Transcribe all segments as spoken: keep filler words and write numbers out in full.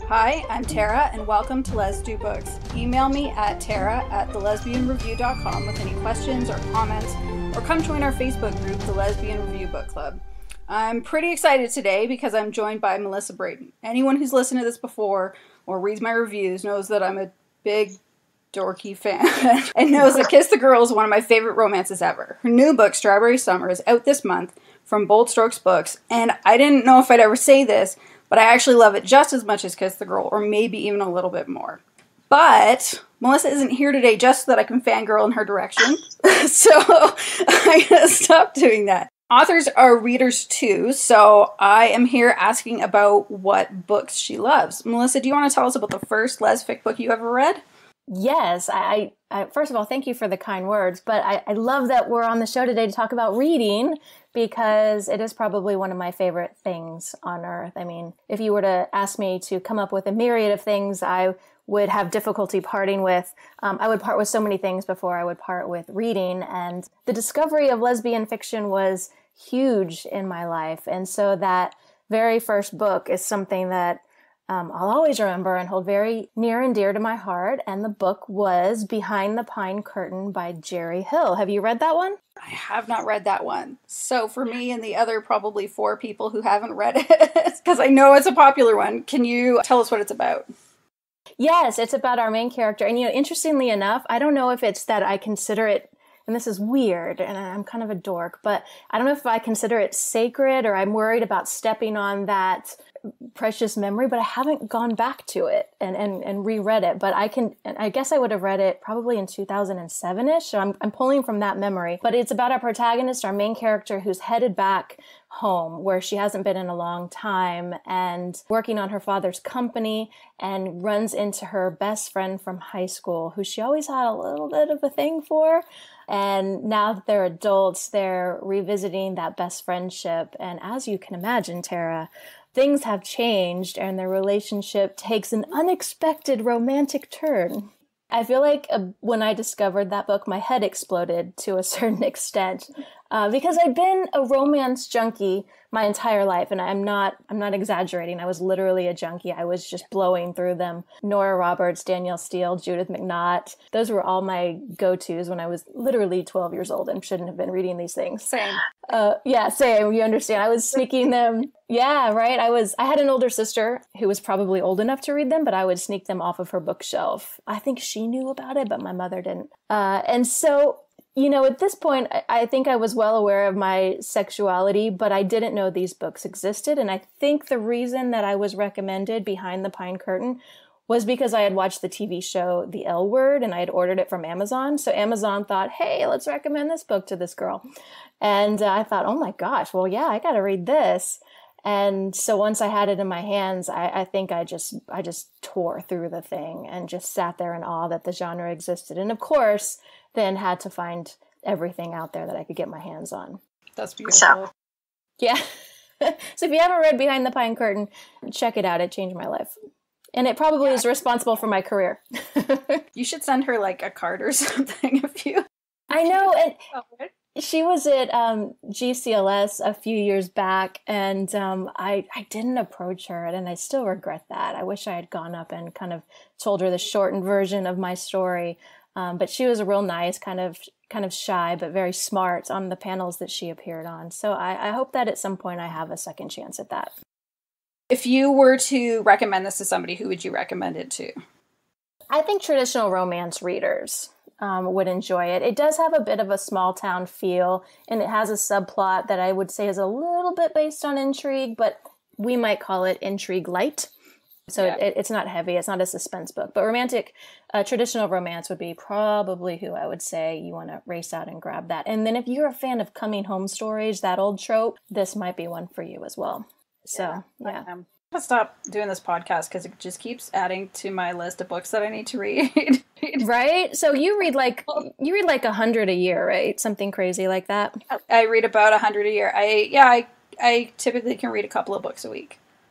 Hi, I'm Tara, and welcome to Les Do Books. Email me at tara at the lesbian review dot com with any questions or comments, or come join our Facebook group, the Lesbian Review Book Club. I'm pretty excited today because I'm joined by Melissa Brayden. Anyone who's listened to this before or reads my reviews knows that I'm a big dorky fan and knows that Kiss the Girl is one of my favorite romances ever. Her new book, Strawberry Summer, is out this month from Bold Strokes Books, and I didn't know if I'd ever say this, but I actually love it just as much as Kiss the Girl, or maybe even a little bit more. But Melissa isn't here today just so that I can fangirl in her direction, so I gotta stop doing that. Authors are readers too, so I am here asking about what books she loves. Melissa, do you want to tell us about the first lesfic book you ever read? Yes, I, I first of all, thank you for the kind words, but I, I love that we're on the show today to talk about reading because it is probably one of my favorite things on earth. I mean, if you were to ask me to come up with a myriad of things I would have difficulty parting with, um, I would part with so many things before I would part with reading. And the discovery of lesbian fiction was huge in my life. And so that very first book is something that Um, I'll always remember and hold very near and dear to my heart. And the book was Behind the Pine Curtain by Jerry Hill. Have you read that one? I have not read that one. So for me and the other probably four people who haven't read it, because I know it's a popular one, can you tell us what it's about? Yes, it's about our main character. And, you know, interestingly enough, I don't know if it's that I consider it, and this is weird, and I'm kind of a dork, but I don't know if I consider it sacred or I'm worried about stepping on that precious memory, but I haven't gone back to it and, and, and reread it. But I can, I guess I would have read it probably in two thousand seven-ish. So I'm, I'm pulling from that memory. But it's about our protagonist, our main character, who's headed back home where she hasn't been in a long time and working on her father's company, and runs into her best friend from high school who she always had a little bit of a thing for. And now that they're adults, they're revisiting that best friendship. And as you can imagine, Tara, things have changed and their relationship takes an unexpected romantic turn. I feel like uh, when I discovered that book, my head exploded to a certain extent uh, because I'd been a romance junkie my entire life, and I'm not I'm not exaggerating. I was literally a junkie. I was just blowing through them. Nora Roberts, Danielle Steele, Judith McNaught. Those were all my go-tos when I was literally twelve years old and shouldn't have been reading these things. Same. Uh, yeah, same. You understand. I was sneaking them. Yeah, right. I was, I had an older sister who was probably old enough to read them, but I would sneak them off of her bookshelf. I think she knew about it, but my mother didn't. Uh, and so, you know, at this point, I, I think I was well aware of my sexuality, but I didn't know these books existed. And I think the reason that I was recommended Behind the Pine Curtain was because I had watched the T V show The L Word and I had ordered it from Amazon. So Amazon thought, hey, let's recommend this book to this girl. And uh, I thought, oh my gosh, well, yeah, I got to read this. And so once I had it in my hands, I, I think I just I just tore through the thing and just sat there in awe that the genre existed. And of course, then had to find everything out there that I could get my hands on. That's beautiful. Yeah. So if you haven't read Behind the Pine Curtain, check it out. It changed my life. And it probably yeah. is responsible for my career. You should send her like a card or something if you... I know. And she was at um, G C L S a few years back, and um, I, I didn't approach her, and I still regret that. I wish I had gone up and kind of told her the shortened version of my story. Um, but she was a real nice, kind of kind of shy, but very smart on the panels that she appeared on. So I, I hope that at some point I have a second chance at that. If you were to recommend this to somebody, who would you recommend it to? I think traditional romance readers um, would enjoy it. It does have a bit of a small town feel, and it has a subplot that I would say is a little bit based on intrigue, but we might call it intrigue light. So yeah. it, it's not heavy. It's not a suspense book. But romantic, uh, traditional romance would be probably who I would say you want to race out and grab that. And then if you're a fan of coming home stories, that old trope, this might be one for you as well. So, yeah. yeah. I'm going to stop doing this podcast because it just keeps adding to my list of books that I need to read. Right? So you read like, you read like a hundred a year, right? Something crazy like that? I read about a hundred a year. I, yeah, I, I typically can read a couple of books a week.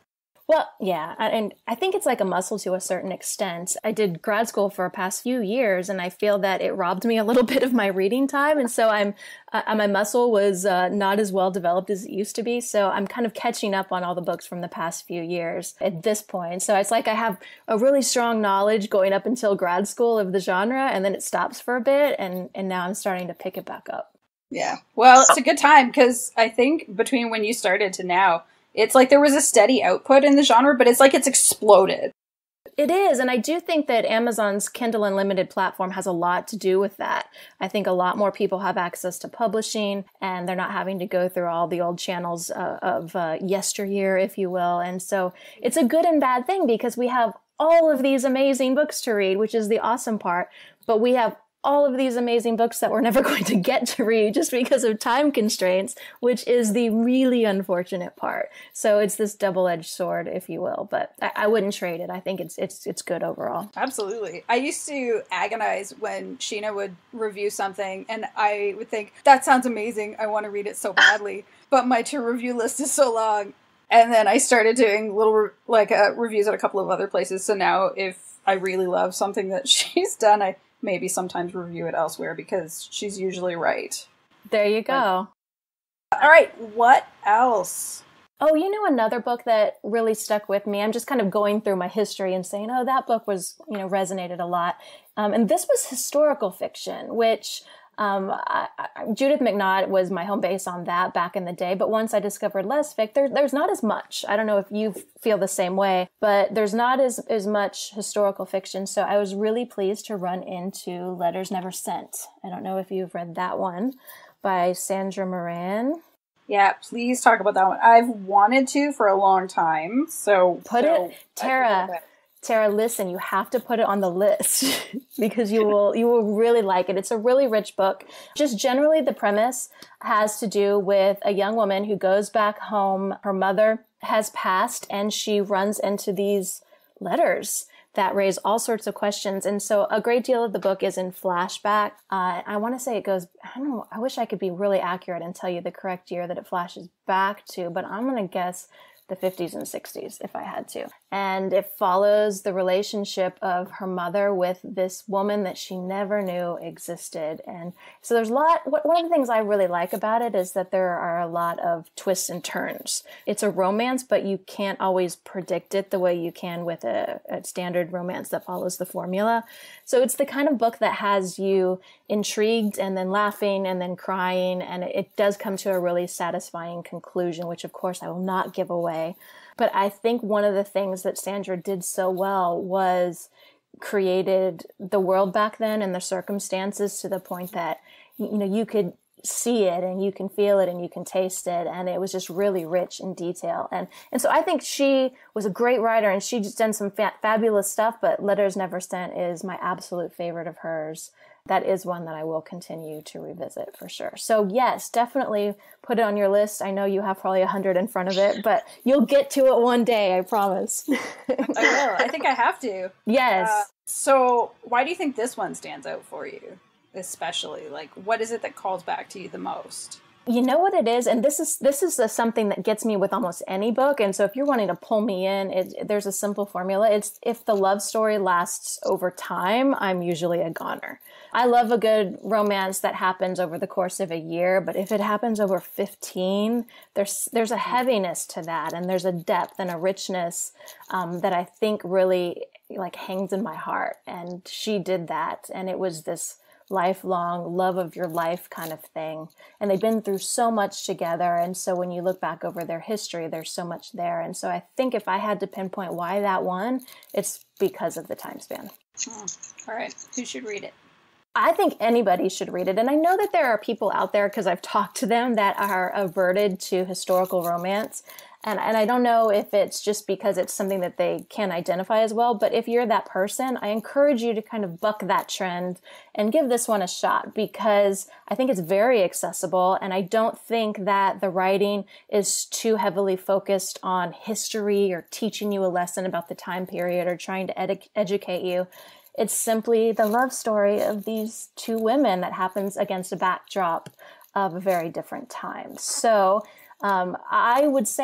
Well, yeah, and I think it's like a muscle to a certain extent. I did grad school for the past few years, and I feel that it robbed me a little bit of my reading time, and so I'm uh, my muscle was uh, not as well developed as it used to be. So I'm kind of catching up on all the books from the past few years at this point. So it's like I have a really strong knowledge going up until grad school of the genre, and then it stops for a bit, and and now I'm starting to pick it back up. Yeah, well, it's a good time because I think between when you started to now, it's like there was a steady output in the genre, but it's like it's exploded. It is, and I do think that Amazon's Kindle Unlimited platform has a lot to do with that. I think a lot more people have access to publishing, and they're not having to go through all the old channels uh, of uh, yesteryear, if you will. And so it's a good and bad thing because we have all of these amazing books to read, which is the awesome part, but we have all of these amazing books that we're never going to get to read just because of time constraints, which is the really unfortunate part. So it's this double-edged sword, if you will, but I, I wouldn't trade it. I think it's it's it's good overall. Absolutely. I used to agonize when Sheena would review something and I would think, that sounds amazing. I want to read it so badly, but my to-review list is so long. And then I started doing little like uh, reviews at a couple of other places. So now if I really love something that she's done, I maybe sometimes review it elsewhere because she's usually right. There you go. But, all right, what else? Oh, you know, another book that really stuck with me. I'm just kind of going through my history and saying, oh, that book was, you know, resonated a lot. Um, and this was historical fiction, which um, I, I, Judith McNaught was my home base on that back in the day. But once I discovered lesfic, there, there's not as much. I don't know if you feel the same way, but there's not as, as much historical fiction. So I was really pleased to run into Letters Never Sent. I don't know if you've read that one by Sandra Moran. Yeah, please talk about that one. I've wanted to for a long time. So put so it, Tara. Tara, listen, you have to put it on the list because you will you will really like it. It's a really rich book. Just generally the premise has to do with a young woman who goes back home. Her mother has passed and she runs into these letters that raise all sorts of questions. And so a great deal of the book is in flashback. Uh, I want to say it goes, I don't know, I wish I could be really accurate and tell you the correct year that it flashes back to, but I'm going to guess the fifties and sixties if I had to. And it follows the relationship of her mother with this woman that she never knew existed. And so there's a lot, one of the things I really like about it is that there are a lot of twists and turns. It's a romance, but you can't always predict it the way you can with a, a standard romance that follows the formula. So it's the kind of book that has you intrigued and then laughing and then crying. And it, it does come to a really satisfying conclusion, which of course I will not give away. But I think one of the things that Sandra did so well was created the world back then and the circumstances to the point that, you know, you could see it and you can feel it and you can taste it. And it was just really rich in detail. And, and so I think she was a great writer and she's done some fa- fabulous stuff, but Letters Never Sent is my absolute favorite of hers. That is one that I will continue to revisit for sure. So yes, definitely put it on your list. I know you have probably a hundred in front of it, but you'll get to it one day, I promise. I will. I think I have to. Yes. Uh, so why do you think this one stands out for you, especially? Like, what is it that calls back to you the most? You know what it is? And this is this is a, something that gets me with almost any book. And so if you're wanting to pull me in, it, there's a simple formula. It's if the love story lasts over time, I'm usually a goner. I love a good romance that happens over the course of a year, but if it happens over fifteen, there's there's a heaviness to that, and there's a depth and a richness um, that I think really like hangs in my heart. And she did that, and it was this lifelong love of your life kind of thing. And they've been through so much together. And so when you look back over their history, there's so much there. And so I think if I had to pinpoint why that one, it's because of the time span. Oh, all right. Who should read it? I think anybody should read it. And I know that there are people out there, because I've talked to them, that are averted to historical romance. And and I don't know if it's just because it's something that they can't identify as well. But if you're that person, I encourage you to kind of buck that trend and give this one a shot, because I think it's very accessible. And I don't think that the writing is too heavily focused on history or teaching you a lesson about the time period or trying to edu- educate you. It's simply the love story of these two women that happens against a backdrop of a very different time. So um, I would say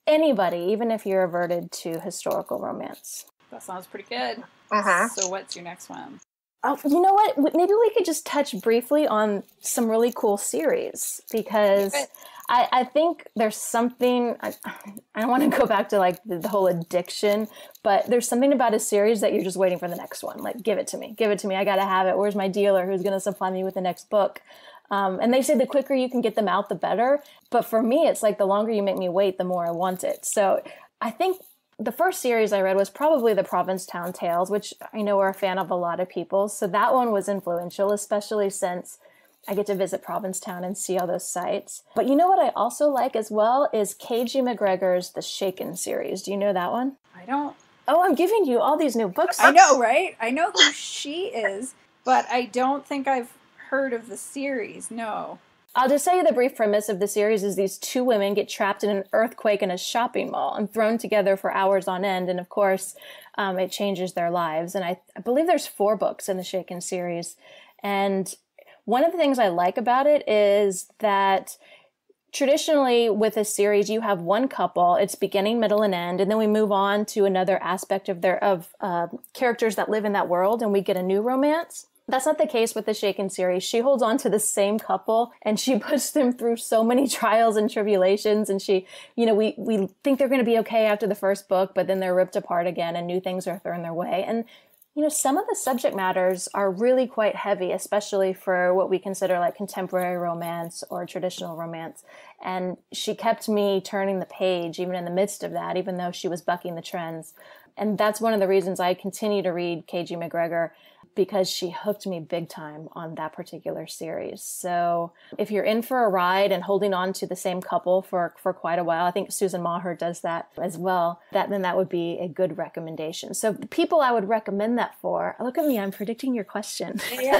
anybody, even if you're averted to historical romance. That sounds pretty good. Uh-huh. So what's your next one? Oh, you know what? Maybe we could just touch briefly on some really cool series, because I, I think there's something, I, I don't want to go back to like the, the whole addiction, but there's something about a series that you're just waiting for the next one. Like, give it to me, give it to me. I got to have it. Where's my dealer who's going to supply me with the next book? Um, and they say the quicker you can get them out, the better. But for me, it's like the longer you make me wait, the more I want it. So I think the first series I read was probably the Provincetown Tales, which I know are a fan of a lot of people. So that one was influential, especially since I get to visit Provincetown and see all those sites. But you know what I also like as well is K G McGregor's The Shaken series. Do you know that one? I don't. Oh, I'm giving you all these new books. I know, right? I know who she is, but I don't think I've heard of the series. No. I'll just tell you the brief premise of the series is these two women get trapped in an earthquake in a shopping mall and thrown together for hours on end. And of course, um, it changes their lives. And I, I believe there's four books in the Shaken series. And one of the things I like about it is that traditionally with a series, you have one couple, it's beginning, middle, and end. And then we move on to another aspect of their, of uh, characters that live in that world, and we get a new romance. That's not the case with the Shaken series. She holds on to the same couple and she puts them through so many trials and tribulations. And she, you know, we, we think they're going to be okay after the first book, but then they're ripped apart again and new things are thrown their way. And, you know, some of the subject matters are really quite heavy, especially for what we consider like contemporary romance or traditional romance. And she kept me turning the page even in the midst of that, even though she was bucking the trends. And that's one of the reasons I continue to read K G McGregor, because she hooked me big time on that particular series. So if you're in for a ride and holding on to the same couple for, for quite a while, I think Susan Maher does that as well, that then that would be a good recommendation. So the people I would recommend that for, look at me, I'm predicting your question. Yeah.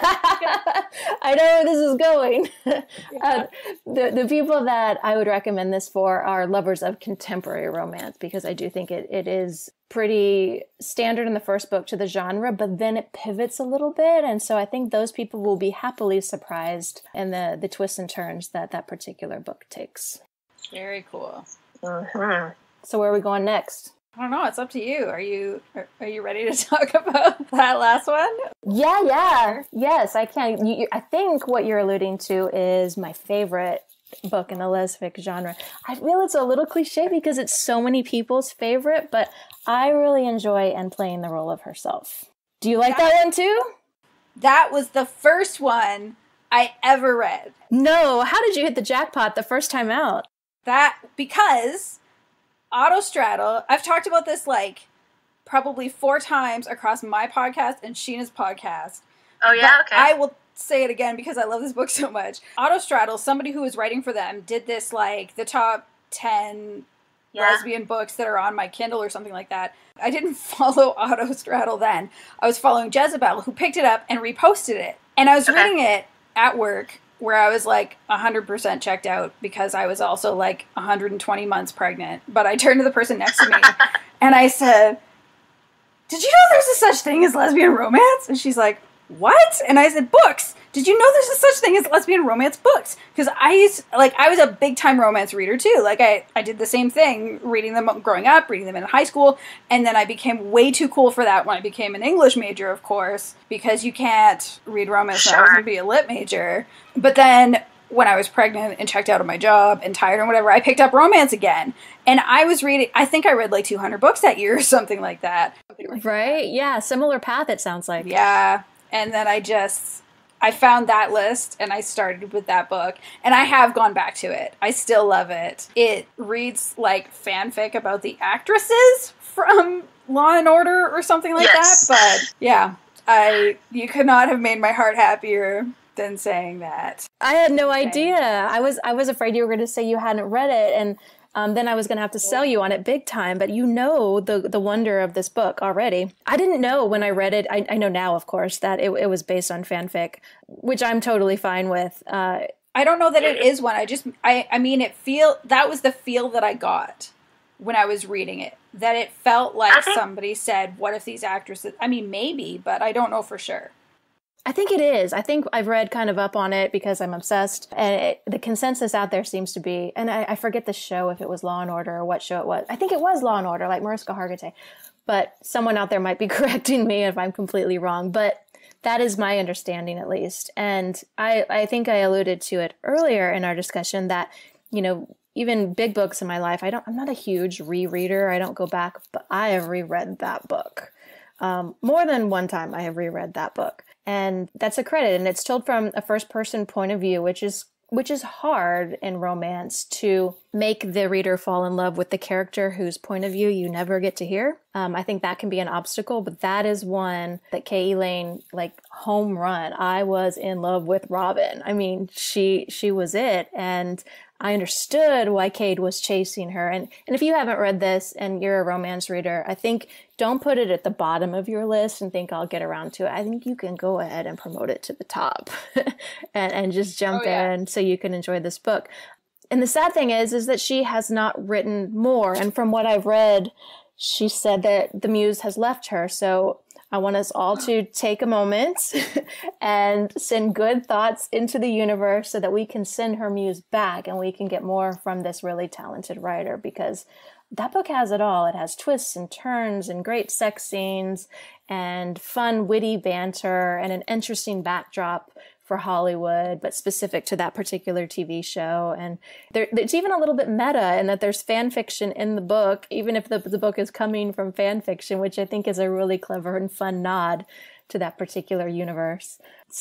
I know where this is going. Yeah. uh, the, the people that I would recommend this for are lovers of contemporary romance, because I do think it, it is pretty standard in the first book to the genre, but then it pivots a little bit. And so I think those people will be happily surprised in the, the twists and turns that that particular book takes. Very cool. Uh-huh. So where are we going next? I don't know. It's up to you. Are you are, are you ready to talk about that last one? Yeah, yeah. Yes, I can. You, I think what you're alluding to is my favorite book in the lesfic genre. I feel it's a little cliche because it's so many people's favorite, but I really enjoy Anne playing the role of herself. Do you like that, that one too? That was the first one I ever read. No, how did you hit the jackpot the first time out? That, because Autostraddle, I've talked about this like probably four times across my podcast and Sheena's podcast. Oh yeah, okay. I will say it again because I love this book so much. Autostraddle, somebody who was writing for them, did this like the top ten yeah. lesbian books that are on my Kindle or something like that. I didn't follow Autostraddle then. I was following Jezebel, who picked it up and reposted it. And I was okay. reading it at work where I was like one hundred percent checked out because I was also like one hundred twenty months pregnant. But I turned to the person next to me and I said, "Did you know there's a such thing as lesbian romance?" And she's like, "What?" And I said, "Books. Did you know there's a such thing as lesbian romance books?" Because I used, like, I was a big time romance reader too. Like, I, I did the same thing, reading them growing up, reading them in high school. And then I became way too cool for that when I became an English major, of course, because you can't read romance sure. when I was going to be a lit major. But then when I was pregnant and checked out of my job and tired and whatever, I picked up romance again. And I was reading, I think I read like two hundred books that year or something like that. Something like right? that. Yeah, similar path, it sounds like. Yeah. And then I just, I found that list and I started with that book. And I have gone back to it. I still love it. It reads like fanfic about the actresses from Law and Order or something like yes. that. But yeah, I, you could not have made my heart happier than saying that. I had no idea. I was, I was afraid you were going to say you hadn't read it. And Um, then I was going to have to sell you on it big time, but you know the the wonder of this book already. I didn't know when I read it, I, I know now, of course, that it, it was based on fanfic, which I'm totally fine with. Uh, I don't know that it is one. I just, I, I mean, it feel, that was the feel that I got when I was reading it. That it felt like somebody said, what if these actresses, I mean, maybe, but I don't know for sure. I think it is. I think I've read kind of up on it because I'm obsessed. And it, the consensus out there seems to be, and I, I forget the show, if it was Law and Order or what show it was. I think it was Law and Order, like Mariska Hargitay. But someone out there might be correcting me if I'm completely wrong. But that is my understanding, at least. And I, I think I alluded to it earlier in our discussion that, you know, even big books in my life, I don't, I'm not a huge rereader. I don't go back, but I have reread that book. Um, more than one time I have reread that book. And that's a credit. And it's told from a first person point of view, which is which is hard in romance to make the reader fall in love with the character whose point of view you never get to hear. Um, I think that can be an obstacle, but that is one that Kay Elaine, like, home run. I was in love with Robin. I mean, she she was it. And I understood why Cade was chasing her. And, and if you haven't read this and you're a romance reader, I think don't put it at the bottom of your list and think I'll get around to it. I think you can go ahead and promote it to the top and, and just jump oh, yeah. in so you can enjoy this book. And the sad thing is, is that she has not written more. And from what I've read, she said that the muse has left her. So I want us all to take a moment and send good thoughts into the universe so that we can send her muse back and we can get more from this really talented writer, because that book has it all. It has twists and turns and great sex scenes and fun, witty banter and an interesting backdrop for Hollywood, but specific to that particular T V show. And there, it's even a little bit meta in that there's fan fiction in the book, even if the, the book is coming from fan fiction, which I think is a really clever and fun nod to that particular universe.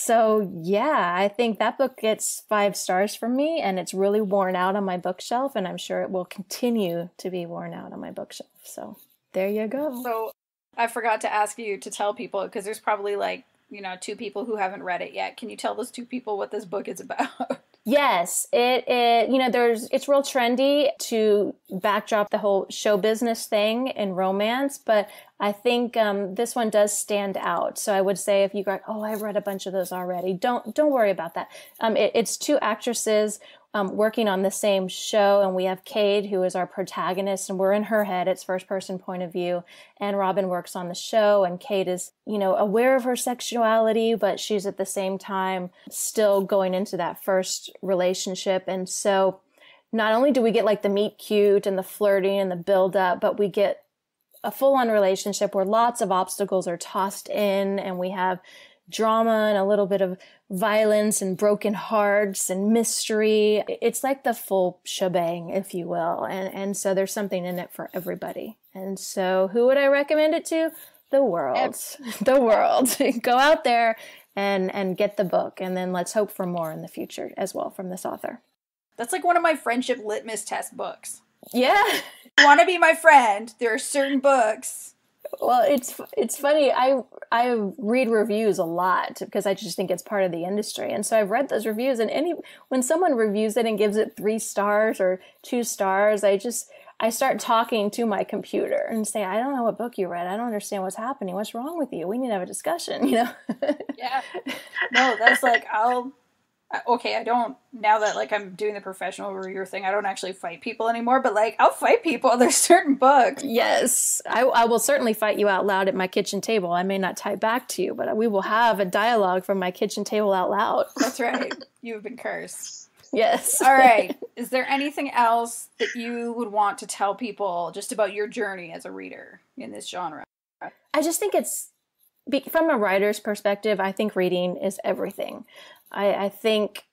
So yeah, I think that book gets five stars from me, and it's really worn out on my bookshelf, and I'm sure it will continue to be worn out on my bookshelf. So there you go. So I forgot to ask you to tell people, because there's probably like, you know, two people who haven't read it yet. Can you tell those two people what this book is about? Yes, it, it, you know, there's, it's real trendy to backdrop the whole show business thing in romance, but I think, um, this one does stand out. So I would say if you go, oh, I've read a bunch of those already, don't, don't worry about that. Um, it, it's two actresses, um, working on the same show, and we have Cade, who is our protagonist, and we're in her head. It's first person point of view, and Robin works on the show, and Cade is, you know, aware of her sexuality, but she's at the same time still going into that first relationship. And so not only do we get like the meet cute and the flirting and the build up, but we get a full on relationship where lots of obstacles are tossed in, and we have drama and a little bit of violence and broken hearts and mystery. It's like the full shebang, if you will. And, and so there's something in it for everybody. And so who would I recommend it to? The world, the world. Go out there and, and get the book. And then let's hope for more in the future as well from this author. That's like one of my friendship litmus test books. Yeah. You want to be my friend? There are certain books. Well, it's it's funny. I I read reviews a lot because I just think it's part of the industry. And so I've read those reviews, and any when someone reviews it and gives it three stars or two stars, I just I start talking to my computer and say, I don't know what book you read. I don't understand what's happening. What's wrong with you? We need to have a discussion, you know? Yeah. No, that's like, I'll okay, I don't, now that, like, I'm doing the professional reviewer thing, I don't actually fight people anymore, but, like, I'll fight people. There's certain books. Yes. I, I will certainly fight you out loud at my kitchen table. I may not type back to you, but we will have a dialogue from my kitchen table out loud. That's right. You've been cursed. Yes. All right. Is there anything else that you would want to tell people just about your journey as a reader in this genre? I just think it's, from a writer's perspective, I think reading is everything. I, I think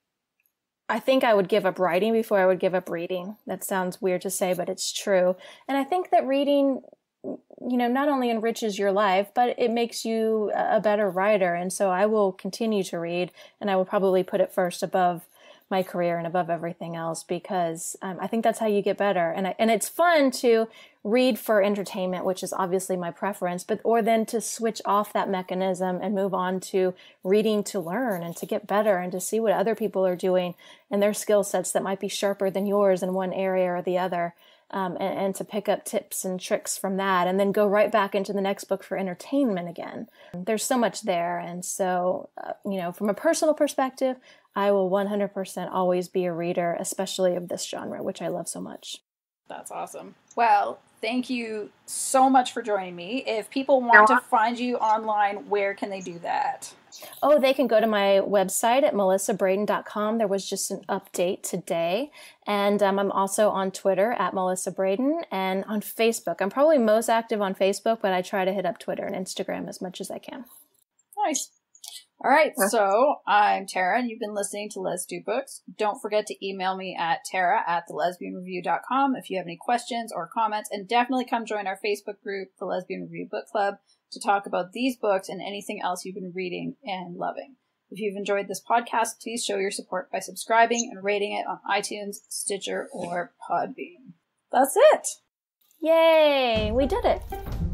I think I would give up writing before I would give up reading. That sounds weird to say, but it's true. And I think that reading, you know, not only enriches your life, but it makes you a better writer. And so I will continue to read, and I will probably put it first above my career and above everything else, because um, I think that's how you get better. And I, and it's fun to read for entertainment, which is obviously my preference, but or then to switch off that mechanism and move on to reading to learn and to get better and to see what other people are doing and their skill sets that might be sharper than yours in one area or the other. Um, and, and to pick up tips and tricks from that, and then go right back into the next book for entertainment again. There's so much there. And so, uh, you know, from a personal perspective, I will one hundred percent always be a reader, especially of this genre, which I love so much. That's awesome. Well, thank you so much for joining me. If people want to find you online, where can they do that? Oh, they can go to my website at melissa brayden dot com. There was just an update today. And um, I'm also on Twitter at Melissa Brayden and on Facebook. I'm probably most active on Facebook, but I try to hit up Twitter and Instagram as much as I can. Nice. All right, so I'm Tara, and you've been listening to Let's Do Books. Don't forget to email me at tara at the lesbian review dot com if you have any questions or comments, and definitely come join our Facebook group, the Lesbian Review Book Club, to talk about these books and anything else you've been reading and loving. If you've enjoyed this podcast, please show your support by subscribing and rating it on iTunes, Stitcher, or Podbean. That's it! Yay! We did it!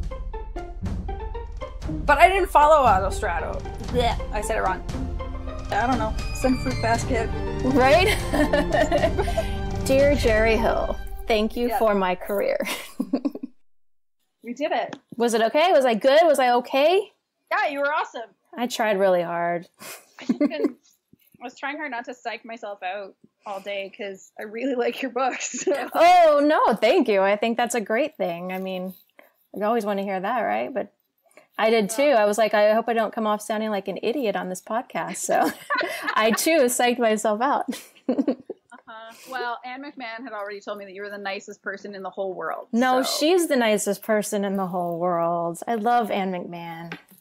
But I didn't follow Autostrato. Blech, I said it wrong. I don't know. Some fruit basket. Right? Dear Jerry Hill, thank you Yeah. for my career. We did it. Was it okay? Was I good? Was I okay? Yeah, you were awesome. I tried really hard. I just been, I was trying hard not to psych myself out all day because I really like your books. Oh, no, thank you. I think that's a great thing. I mean, I always want to hear that, right? But I did too. I was like, I hope I don't come off sounding like an idiot on this podcast. So I too psyched myself out. uh-huh. Well, Anne McMahon had already told me that you were the nicest person in the whole world. No, so. she's the nicest person in the whole world. I love Anne McMahon.